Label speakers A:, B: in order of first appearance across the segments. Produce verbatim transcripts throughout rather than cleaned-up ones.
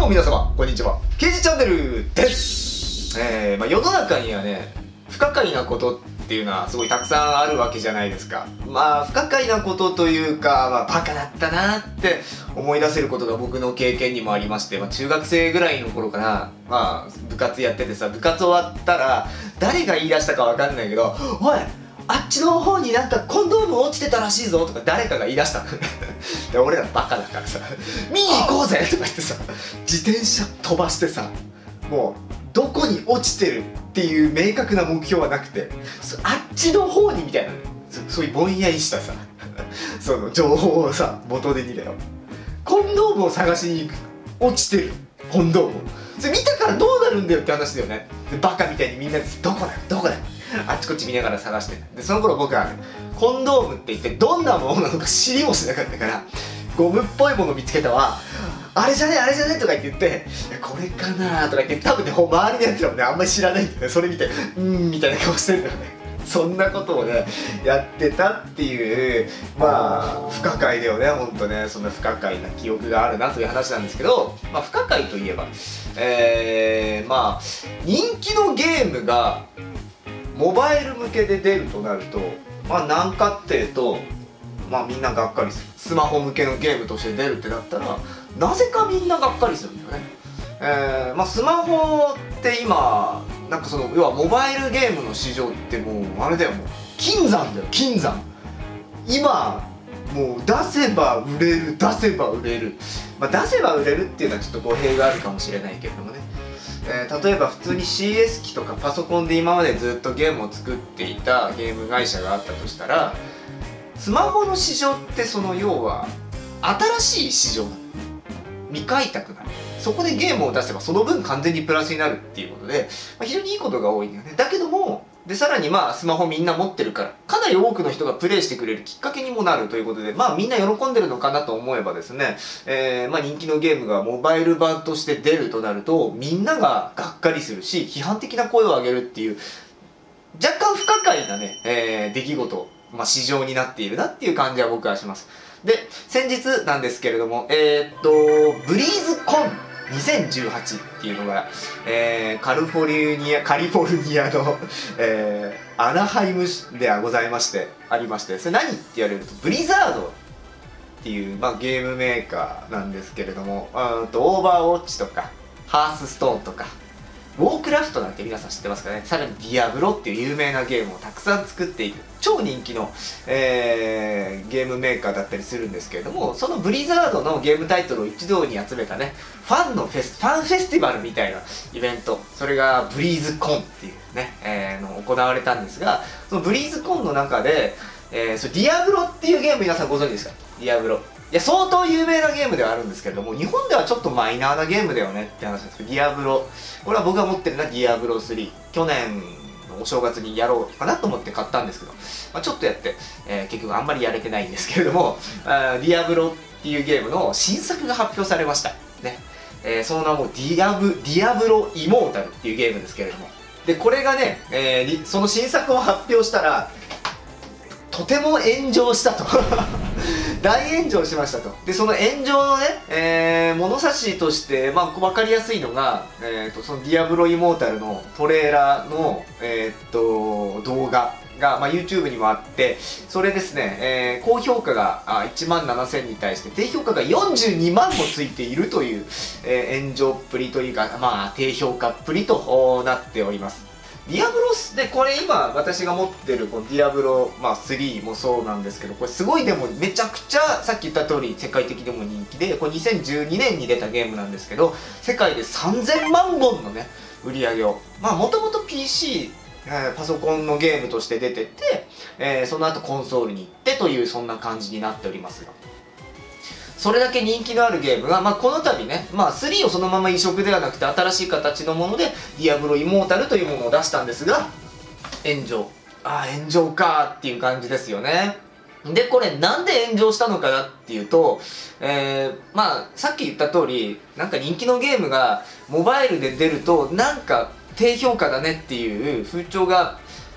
A: も皆様こんにちは、ケイジチャンネルです。えーまあ、世の中にはね、不可解なことっていうのはすごいたくさんあるわけじゃないですか。まあ不可解なことというか、まあ、バカだったなって思い出せることが僕の経験にもありまして、まあ、中学生ぐらいの頃かな、まあ部活やっててさ、部活終わったら誰が言い出したかわかんないけど「おいあっちの方になんかコンドーム落ちてたらしいぞ」とか誰かが言い出したので俺らバカだからさ「見に行こうぜ」とか言ってさ、自転車飛ばしてさ、もうどこに落ちてるっていう明確な目標はなくて、あっちの方にみたいな、そそういうぼんやりしたさその情報をさ元手にだよ、コンドームを探しに行く、落ちてるコンドーム、それ見たからどうなるんだよって話だよね。でバカみたいにみんなで「どこだよどこだよ」あっちこっち見ながら探して、でその頃僕はコンドームって言ってどんなものなのか知りもしなかったから、ゴムっぽいもの見つけたわ、あれじゃねあれじゃねとか言って「これかな」とか言って、多分ね周りのやつらもねあんまり知らないんだよね。それ見て「うん」みたいな顔してるんだよね。そんなことをねやってたっていう、まあ不可解だよね、ほんとね。そんな不可解な記憶があるなという話なんですけど、まあ不可解といえばえー、まあ人気のゲームがモバイル向けで出るとなると、まあ何かっていうと、まあみんながっかりする。スマホ向けのゲームとして出るってなったらなぜかみんながっかりするんだよね。えー、まあスマホって今なんかその要はモバイルゲームの市場ってもうあれだよ、もう金山だよ金山。今もう出せば売れる出せば売れる、まあ出せば売れるっていうのはちょっと語弊があるかもしれないけれどもね。えー、例えば普通に シーエス 機とかパソコンで今までずっとゲームを作っていたゲーム会社があったとしたら、スマホの市場ってその要は新しい市場なの、未開拓なの。そこでゲームを出せばその分完全にプラスになるっていうことで、まあ、非常にいいことが多いんだよね。だけどもでさらにまあスマホみんな持ってるからかなり多くの人がプレイしてくれるきっかけにもなるということで、まあみんな喜んでるのかなと思えばですね、えー、まあ人気のゲームがモバイル版として出るとなるとみんなががっかりするし批判的な声を上げるっていう若干不可解なね、えー、出来事、まあ、市場になっているなっていう感じは僕はします。で先日なんですけれども、えー、っとブリーズコンにせんじゅうはちっていうのが、えー、カリフォルニアカリフォルニアの、えー、アナハイムではございましてありまして、それ何って言われるとブリザードっていう、まあ、ゲームメーカーなんですけれども、うんとオーバーウォッチとかハースストーンとかウォークラフトなんて皆さん知ってますかね。さらにディアブロっていう有名なゲームをたくさん作っている超人気の、えー、ゲームメーカーだったりするんですけれども、そのブリザードのゲームタイトルを一堂に集めたねファンのフェスファンフェスティバルみたいなイベント、それがブリーズコンっていうね、えー、の行われたんですが、そのブリーズコンの中で、えー、それディアブロっていうゲーム皆さんご存知ですか。ディアブロいや相当有名なゲームではあるんですけれども、日本ではちょっとマイナーなゲームだよねって話なんですけど、ディアブロ、これは僕が持ってるのはディアブロスリー、去年のお正月にやろうかなと思って買ったんですけど、まあ、ちょっとやって、えー、結局あんまりやれてないんですけれども、あディアブロっていうゲームの新作が発表されましたね。えー、その名もディアブディアブロイモータルっていうゲームですけれども、でこれがね、えー、その新作を発表したらとても炎上したと大炎上しましたと。でその炎上のね、えー、物差しとして、まあ、分かりやすいのが、えー、とそのディアブロイモータルのトレーラーの、えー、と動画が、まあ、YouTube にもあって、それですね、えー、高評価があいちまんななせんに対して低評価がよんじゅうにまんもついているという、えー、炎上っぷりというか、まあ、低評価っぷりとなっております。ディアブロスでこれ今私が持ってるこのディアブロ、まあ、スリーもそうなんですけど、これすごいでもめちゃくちゃさっき言った通り世界的でも人気で、これにせんじゅうにねんに出たゲームなんですけど、世界でさんぜんまんぼんのね売り上げを、まあもともと ピーシー、えー、パソコンのゲームとして出てて、えー、その後コンソールに行ってというそんな感じになっておりますが、それだけ人気のあるゲームが、まあ、この度ね、まあ、スリーをそのまま移植ではなくて新しい形のものでディアブロイモータルというものを出したんですが炎上、ああ炎上かっていう感じですよね。でこれなんで炎上したのかなっていうと、えー、まあさっき言った通りなんか人気のゲームがモバイルで出るとなんか低評価だねっていう風潮が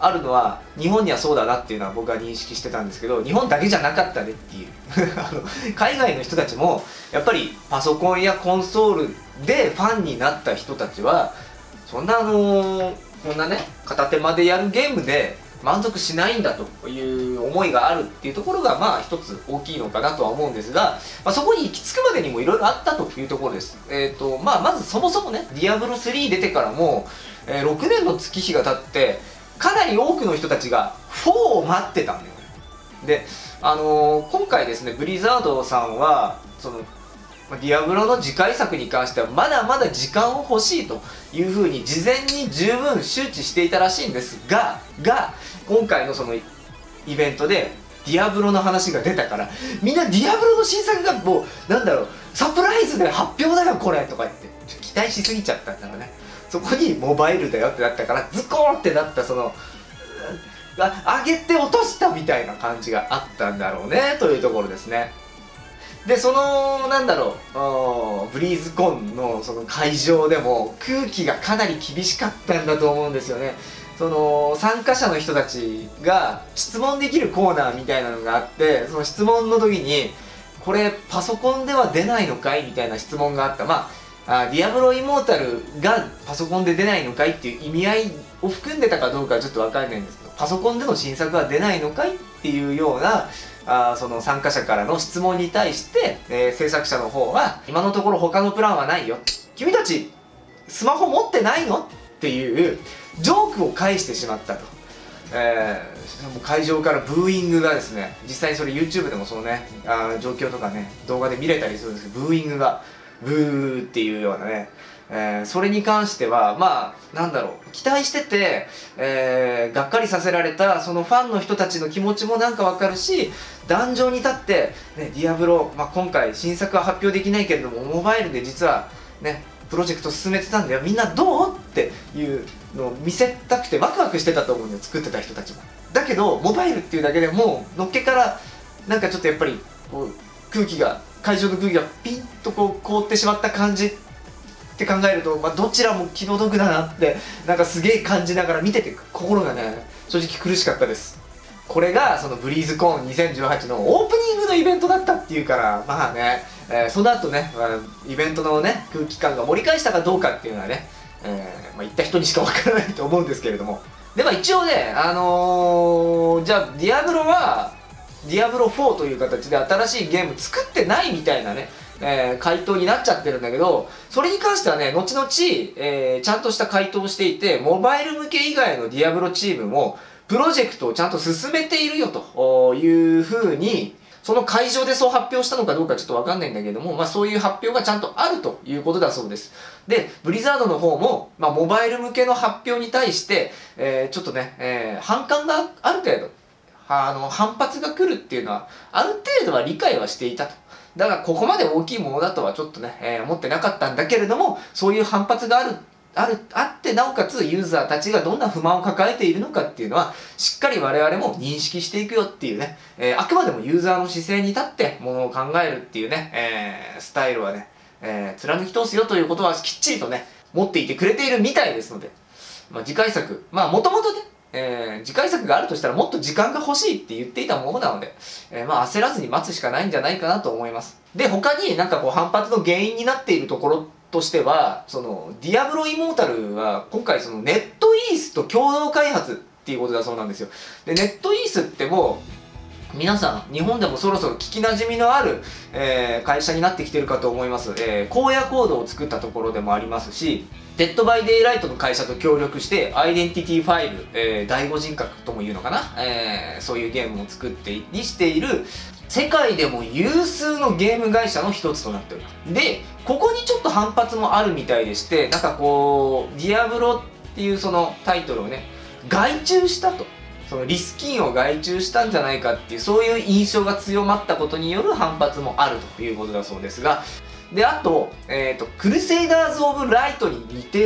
A: あるのは日本にはそうだなっていうのは僕は認識してたんですけど、日本だけじゃなかったねっていうあの海外の人たちもやっぱりパソコンやコンソールでファンになった人たちはそんなあのー、こんなね片手間でやるゲームで満足しないんだという思いがあるっていうところがまあ一つ大きいのかなとは思うんですが、まあ、そこに行き着くまでにもいろいろあったというところです。えっとまあまずそもそもねディアブロスリー出てからも、えー、ろくねんの月日が経ってかなり多くの人たちがフォーを待ってたんだよね。であのー、今回ですねブリザードさんはそのディアブロの次回作に関してはまだまだ時間を欲しいというふうに事前に十分周知していたらしいんですがが今回のそのイベントでディアブロの話が出たからみんなディアブロの新作がもうなんだろうサプライズで発表だよこれとか言って期待しすぎちゃったんだろうね。そこにモバイルだよってなったからズコーンってなったその上げて落としたみたいな感じがあったんだろうねというところですね。でそのなんだろうブリーズコンのその会場でも空気がかなり厳しかったんだと思うんですよね。その参加者の人たちが質問できるコーナーみたいなのがあって、その質問の時にこれパソコンでは出ないのかいみたいな質問があった。まああディアブロイモータルがパソコンで出ないのかいっていう意味合いを含んでたかどうかはちょっと分かんないんですけど、パソコンでの新作は出ないのかいっていうようなあその参加者からの質問に対して、えー、制作者の方は今のところ他のプランはないよ、君たちスマホ持ってないのっていうジョークを返してしまったと、えー、会場からブーイングがですね、実際にそれ YouTube でもそのねあ状況とかね動画で見れたりするんですけど、ブーイングがブーっていうようなね、えー、それに関してはまあなんだろう期待してて、えー、がっかりさせられたそのファンの人たちの気持ちもなんかわかるし、壇上に立って、ね、ディアブロ、まあ、今回新作は発表できないけれどもモバイルで実はねプロジェクト進めてたんだよ、みんなどうっていうのを見せたくてワクワクしてたと思うんだよ、作ってた人たちも。だけどモバイルっていうだけでもうのっけからなんかちょっとやっぱりこう空気が会場の空気がピンとこう凍ってしまった感じって考えると、まあ、どちらも気の毒だなってなんかすげえ感じながら見てて心がね正直苦しかったです。これがそのブリーズコーンにせんじゅうはちのオープニングのイベントだったっていうからまあね、えー、その後ね、まあ、イベントのね空気感が盛り返したかどうかっていうのはね、えーまあ、言った人にしかわからないと思うんですけれども、でまあ一応ねあのー、じゃあディアブロはディアブロフォーという形で新しいゲーム作ってないみたいなね、えー、回答になっちゃってるんだけど、それに関してはね後々、えー、ちゃんとした回答をしていて、モバイル向け以外のディアブロチームもプロジェクトをちゃんと進めているよというふうにその会場でそう発表したのかどうかちょっとわかんないんだけども、まあ、そういう発表がちゃんとあるということだそうです。でブリザードの方も、まあ、モバイル向けの発表に対して、えー、ちょっとね、えー、反感がある程度あの反発が来るっていうのはある程度は理解はしていたと。だからここまで大きいものだとはちょっとね、えー、思ってなかったんだけれども、そういう反発があるあるあってなおかつユーザーたちがどんな不満を抱えているのかっていうのはしっかり我々も認識していくよっていうね、えー、あくまでもユーザーの姿勢に立ってものを考えるっていうね、えー、スタイルはね、えー、貫き通すよということはきっちりとね持っていてくれているみたいですので、まあ、次回作まあもともとねえー、次回作があるとしたらもっと時間が欲しいって言っていたものなので、えー、まあ焦らずに待つしかないんじゃないかなと思います。で他になんかこう反発の原因になっているところとしては、そのディアブロイモータルは今回そのネットイースと共同開発っていうことだそうなんですよ。でネットイースってもう皆さん日本でもそろそろ聞きなじみのある、えー、会社になってきてるかと思います。えー、荒野コードを作ったところでもありますし、デッドバイデイライトの会社と協力してアイデンティティファイル、えー、第五人格とも言うのかな、えー、そういうゲームを作ってにしている世界でも有数のゲーム会社の一つとなっております。でここにちょっと反発もあるみたいでして、なんかこうディアブロっていうそのタイトルをね外注したと、そのリスキンを外注したんじゃないかっていうそういう印象が強まったことによる反発もあるということだそうですが、であと,、えーとクルセイダーズ・オブ・ライトに似てる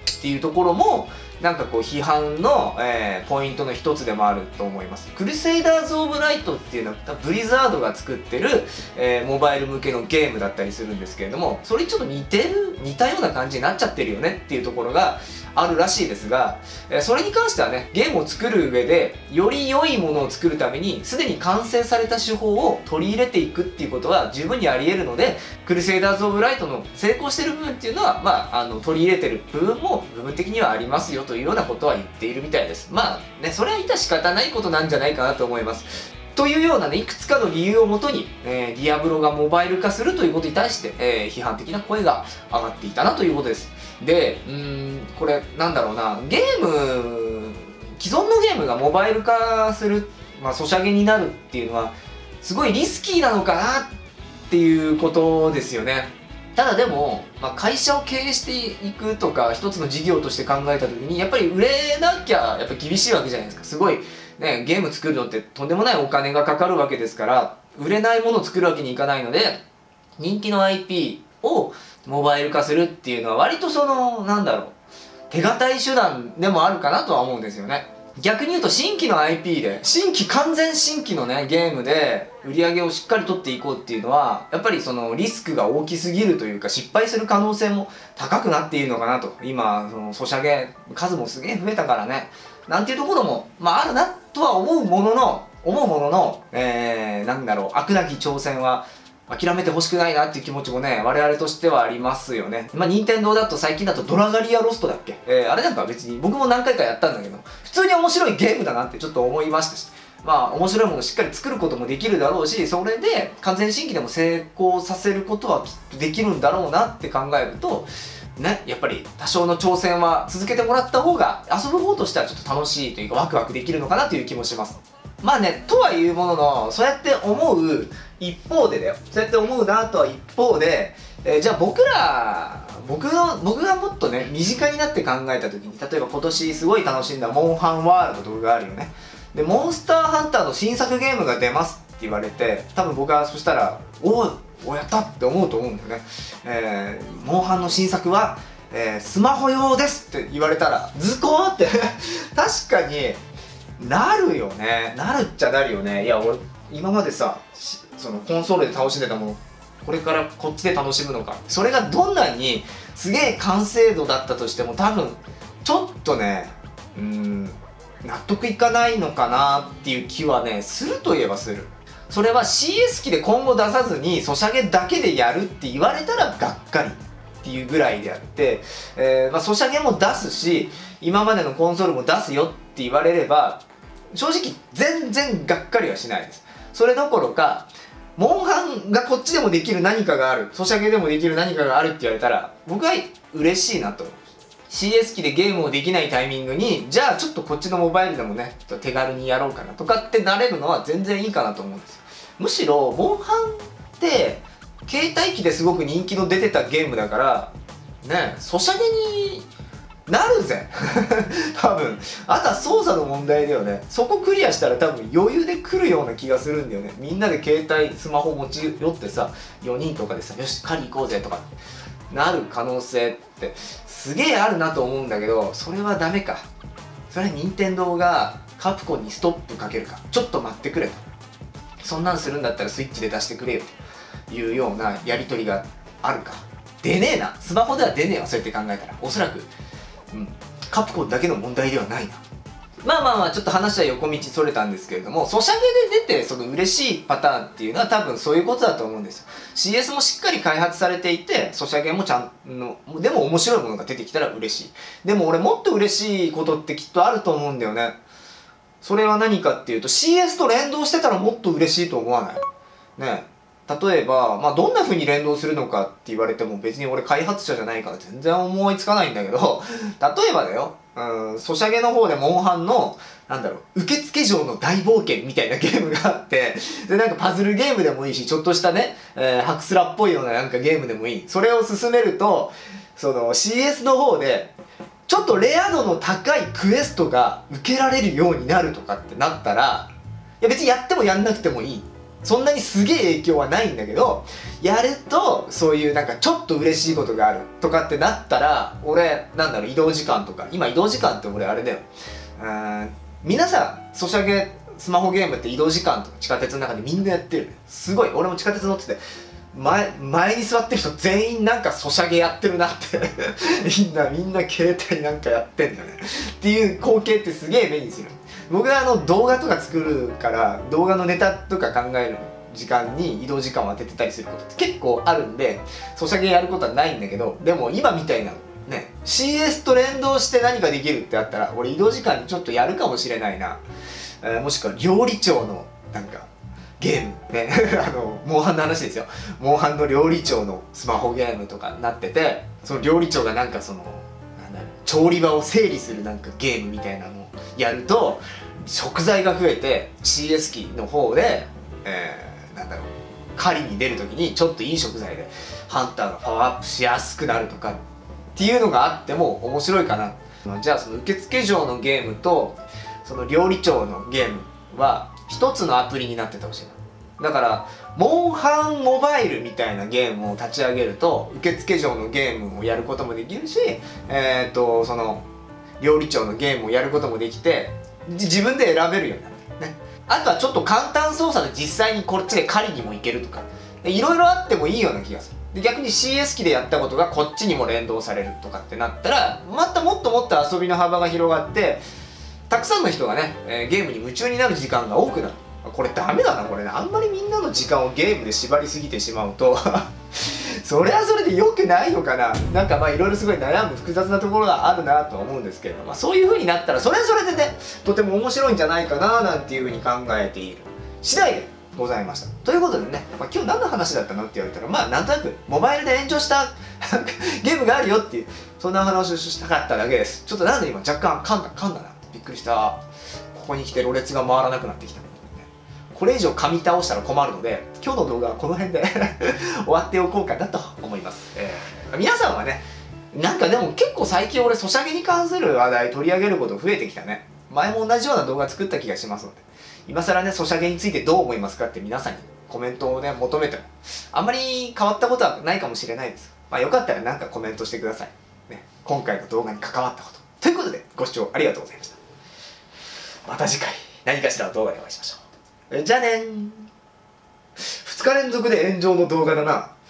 A: っていうところもなんかこう批判の、えー、ポイントの一つでもあると思います。クルセイダーズ・オブ・ライトっていうのはブリザードが作ってる、えー、モバイル向けのゲームだったりするんですけれども、それにちょっと似てる似たような感じになっちゃってるよねっていうところがあるらしいですが、えー、それに関してはね、ゲームを作る上でより良いものを作るためにすでに完成された手法を取り入れていくっていうことは十分にあり得るので、クルセイダーズ・オブ・ライトの成功してる部分っていうのは、まあ、あの取り入れてる部分も部分的にはありますよというようなことは言っているみたいです。まあね、それは致し方ないことなんじゃないかなと思います。というようなね、いくつかの理由をもとに、えー、ディアブロがモバイル化するということに対して、えー、批判的な声が上がっていたなということです。で、うーん、これなんだろうな、ゲーム、既存のゲームがモバイル化する、まあ、ソシャゲになるっていうのは、すごいリスキーなのかなっていうことですよね。ただでも、まあ、会社を経営していくとか一つの事業として考えた時にやっぱり売れなきゃやっぱ厳しいわけじゃないですか。すごい、ね、ゲーム作るのってとんでもないお金がかかるわけですから、売れないものを作るわけにいかないので、人気の アイピー をモバイル化するっていうのは割とそのなんだろう、手堅い手段でもあるかなとは思うんですよね。逆に言うと新規の アイピー で新規完全新規のねゲームで売り上げをしっかり取っていこうっていうのはやっぱりそのリスクが大きすぎるというか、失敗する可能性も高くなっているのかなと。今そのソシャゲ数もすげえ増えたからね、なんていうところもまああるなとは思うものの思うものの、えー、なんだろう、飽くなき挑戦は諦めてほしくないなっていう気持ちもね、我々としてはありますよね。まあ、任天堂だと最近だとドラガリアロストだっけ、えー、あれなんか別に僕も何回かやったんだけど、普通に面白いゲームだなってちょっと思いましたし、まあ面白いものをしっかり作ることもできるだろうし、それで完全新規でも成功させることはきっとできるんだろうなって考えると、ね、やっぱり多少の挑戦は続けてもらった方が遊ぶ方としてはちょっと楽しいというかワクワクできるのかなという気もします。まあね、とはいうものの、そうやって思う一方でだよ。そうやって思うなとは一方で、えー、じゃあ僕ら、僕の、僕がもっとね、身近になって考えた時に、例えば今年すごい楽しんだモンハンワールドとかがあるよね。で、モンスターハンターの新作ゲームが出ますって言われて、多分僕はそしたら、おお、おやったって思うと思うんだよね。えー、モンハンの新作は、えー、スマホ用ですって言われたら、ズコーって確かに、なるよね。なるっちゃなるよね。いや俺今までさ、そのコンソールで楽しんでたもの、これからこっちで楽しむのか、それがどんなにすげえ完成度だったとしても多分ちょっとね、うーん納得いかないのかなっていう気はねするといえばする。それは シーエス 機で今後出さずにソシャゲだけでやるって言われたらがっかりっていうぐらいであって、えーまあ、ソシャゲも出すし今までのコンソールも出すよって言われれば正直全然がっかりはしないです。それどころかモンハンがこっちでもできる何かがある、ソシャゲでもできる何かがあるって言われたら僕は嬉しいなと思う。 シーエス 機でゲームをできないタイミングにじゃあちょっとこっちのモバイルでもね手軽にやろうかなとかってなれるのは全然いいかなと思うんですよ。むしろモンハンって携帯機ですごく人気の出てたゲームだからね、ソシャゲになるぜ多分あとは操作の問題だよね。そこクリアしたら多分余裕で来るような気がするんだよね。みんなで携帯スマホ持ち寄ってさよにんとかでさよし狩り行こうぜとかなる可能性ってすげえあるなと思うんだけど、それはダメか。それは任天堂がカプコンにストップかけるか、ちょっと待ってくれと、そんなんするんだったらスイッチで出してくれよというようなやり取りがあるか。出ねえな、スマホでは出ねえわ。そうやって考えたらおそらくうん、カプコンだけの問題ではないな。まあまあまあちょっと話は横道それたんですけれども、ソシャゲで出てその嬉しいパターンっていうのは多分そういうことだと思うんですよ。 シーエス もしっかり開発されていてソシャゲもちゃんのでも面白いものが出てきたら嬉しい。でも俺もっと嬉しいことってきっとあると思うんだよね。それは何かっていうと シーエス と連動してたらもっと嬉しいと思わないねえ。例えば、まあ、どんな風に連動するのかって言われても別に俺開発者じゃないから全然思いつかないんだけど、例えばだよ、うん、ソシャゲの方でモンハンのなんだろう受付嬢の大冒険みたいなゲームがあって、でなんかパズルゲームでもいいしちょっとしたね、えー、ハクスラっぽいようななんかゲームでもいい。それを進めるとその シーエス の方でちょっとレア度の高いクエストが受けられるようになるとかってなったら、いや別にやってもやんなくてもいいそんなにすげえ影響はないんだけど、やるとそういうなんかちょっと嬉しいことがあるとかってなったら、俺なんだろう、移動時間とか、今移動時間って俺あれだよ、うーん、皆さんソシャゲスマホゲームって移動時間とか地下鉄の中でみんなやってる。すごい、俺も地下鉄乗ってて前前に座ってる人全員なんかソシャゲやってるなってみんなみんな携帯なんかやってんだよねっていう光景ってすげえ目にする。僕はあの動画とか作るから動画のネタとか考える時間に移動時間を当ててたりすることって結構あるんで、ソシャゲやることはないんだけど、でも今みたいなね シーエス と連動して何かできるってあったら俺移動時間にちょっとやるかもしれないな、えー、もしくは料理長のなんかゲームねあのモンハンの話ですよ。モンハンの料理長のスマホゲームとかになってて、その料理長がなんかそのなんだろう、調理場を整理するなんかゲームみたいなのをやると食材が増えて シーエス 機の方で、えー、なんだろう、狩りに出る時にちょっといい食材でハンターがパワーアップしやすくなるとかっていうのがあっても面白いかな。じゃあその受付嬢のゲームとその料理長のゲームは一つのアプリになっててほしいな。だからモンハンモバイルみたいなゲームを立ち上げると受付嬢のゲームをやることもできるし、えー、とその料理長のゲームをやることもできて自分で選べるようになる、ね、あとはちょっと簡単操作で実際にこっちで狩りにも行けるとかいろいろあってもいいような気がする。で逆に シーエス 機でやったことがこっちにも連動されるとかってなったらまたもっともっと遊びの幅が広がってたくさんの人がね、えー、ゲームに夢中になる時間が多くなる。これダメだなこれね。あんまりみんなの時間をゲームで縛りすぎてしまうとそれはそれで良くないのかな。なんかまあいろいろすごい悩む複雑なところがあるなとは思うんですけれど、まあ、そういう風になったらそれはそれでねとても面白いんじゃないかななんていう風に考えている次第でございました。ということでね、まあ、今日何の話だったのって言われたらまあなんとなくモバイルで炎上したゲームがあるよっていうそんな話をしたかっただけです。ちょっとなんで今若干噛んだ噛んだなびっくりした。ここに来てろれつが回らなくなってきた。これ以上噛み倒したら困るので今日の動画はこの辺で終わっておこうかなと思います、えー、皆さんはねなんかでも結構最近俺ソシャゲに関する話題取り上げること増えてきたね。前も同じような動画作った気がしますので今更ねソシャゲについてどう思いますかって皆さんにコメントをね求めてもあんまり変わったことはないかもしれないです。まあよかったらなんかコメントしてください、ね、今回の動画に関わったことということでご視聴ありがとうございました。また次回何かしらの動画でお会いしましょう。じゃあねー。ふつか連続で炎上の動画だな。